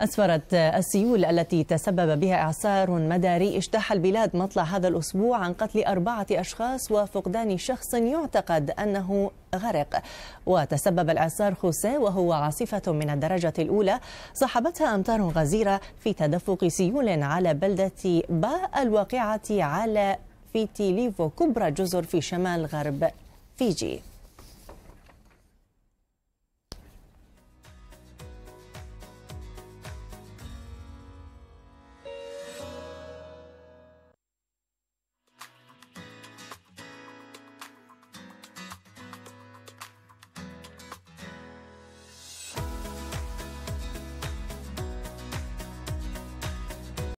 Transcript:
أسفرت السيول التي تسبب بها إعصار مداري اجتاح البلاد مطلع هذا الأسبوع عن قتل 4 أشخاص وفقدان شخص يعتقد أنه غرق. وتسبب الإعصار خوسيه وهو عاصفة من الدرجة الأولى صاحبتها أمطار غزيرة في تدفق سيول على بلدة با الواقعة على فيتيليفو كبرى جزر في شمال غرب فيجي.